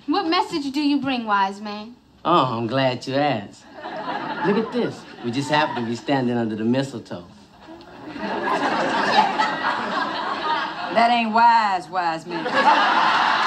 What message do you bring, wise man? Oh, I'm glad you asked. Look at this. We just happen to be standing under the mistletoe. That ain't wise, wise man.